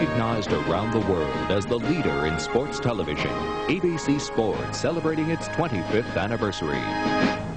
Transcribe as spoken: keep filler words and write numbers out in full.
recognized around the world as the leader in sports television. A B C Sports celebrating its twenty-fifth anniversary.